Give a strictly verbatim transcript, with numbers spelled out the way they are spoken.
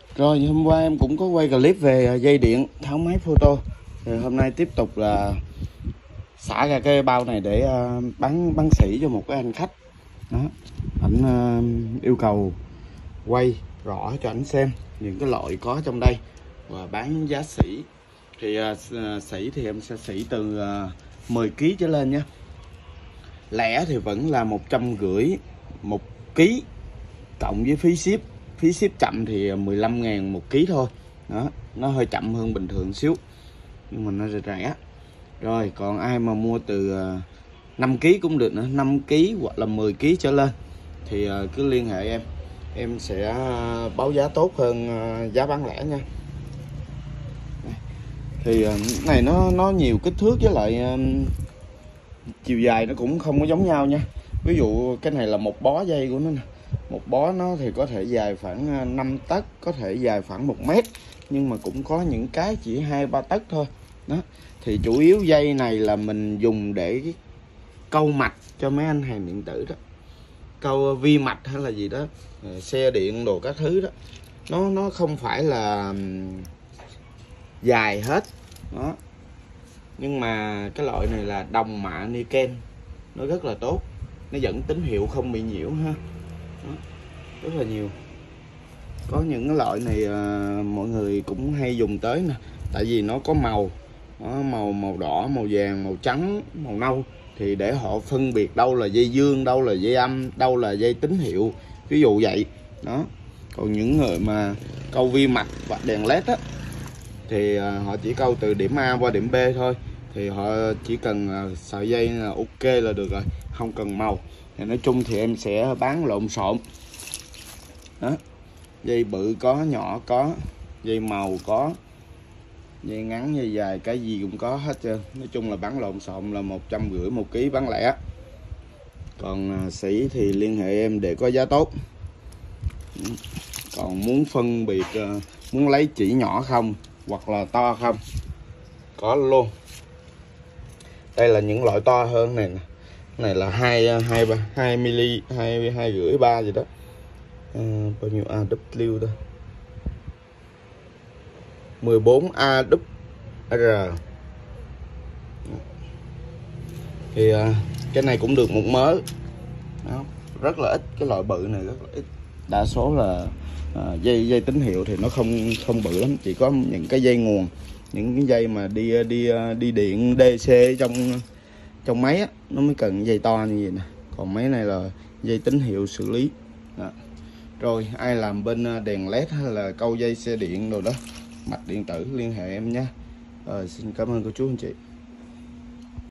Rồi hôm qua em cũng có quay clip về dây điện tháo máy photo. Rồi hôm nay tiếp tục là xả ra cái bao này để bán bán sỉ cho một cái anh khách. Đó, ảnh uh, yêu cầu quay rõ cho ảnh xem những cái loại có trong đây và bán giá sỉ. Thì uh, sỉ thì em sẽ sỉ từ uh, mười ki lô gam trở lên nha. Lẻ thì vẫn là một trăm rưỡi một ký, cộng với phí ship. Phí ship chậm thì mười lăm ngàn một ký thôi. Đó, nó hơi chậm hơn bình thường xíu, nhưng mà nó rẻ. Rồi còn ai mà mua từ năm ký cũng được nữa, năm ký hoặc là mười ký trở lên thì cứ liên hệ em. Em sẽ báo giá tốt hơn giá bán lẻ nha. Thì này nó nó nhiều kích thước với lại chiều dài nó cũng không có giống nhau nha. Ví dụ cái này là một bó dây của nó nè. Một bó nó thì có thể dài khoảng năm tấc, có thể dài khoảng một mét, nhưng mà cũng có những cái chỉ hai ba tấc thôi. Đó, thì chủ yếu dây này là mình dùng để câu mạch cho mấy anh hàng điện tử đó, câu vi mạch hay là gì đó, xe điện đồ các thứ đó. Nó nó không phải là dài hết. Đó, nhưng mà cái loại này là đồng mạ niken, nó rất là tốt, nó dẫn tín hiệu không bị nhiễu ha. Đó, rất là nhiều. Có những cái loại này à, mọi người cũng hay dùng tới nè, tại vì nó có màu. Đó, màu màu đỏ, màu vàng, màu trắng, màu nâu, thì để họ phân biệt đâu là dây dương, đâu là dây âm, đâu là dây tín hiệu, ví dụ vậy. Đó, còn những người mà câu vi mạch và đèn led á thì à, họ chỉ câu từ điểm A qua điểm B thôi, thì họ chỉ cần à, sợi dây là ok là được rồi, không cần màu. Thì nói chung thì em sẽ bán lộn xộn. Đó, dây bự có, nhỏ có, dây màu có, dây ngắn dây dài cái gì cũng có hết trơn. Nói chung là bán lộn xộn là một trăm rưỡi một ký bán lẻ. Còn à, sỉ thì liên hệ em để có giá tốt. Còn muốn phân biệt à, muốn lấy chỉ nhỏ không hoặc là to không, có luôn. Đây là những loại to hơn này nè. Này là hai hai hai mili, hai hai rưỡi ba gì đó. À, bao nhiêu a vê đó, mười bốn a vê rờ. Thì à, cái này cũng được một mớ. Đó, rất là ít, cái loại bự này rất là ít. Đa số là à, dây dây tín hiệu thì nó không không bự lắm, chỉ có những cái dây nguồn, những cái dây mà đi đi đi điện đê xê trong trong máy á, nó mới cần dây to như vậy nè. Còn mấy này là dây tín hiệu xử lý. Đó. Rồi ai làm bên đèn led hay là câu dây xe điện rồi đó, mạch điện tử liên hệ em nhé. Rồi, xin cảm ơn cô chú anh chị.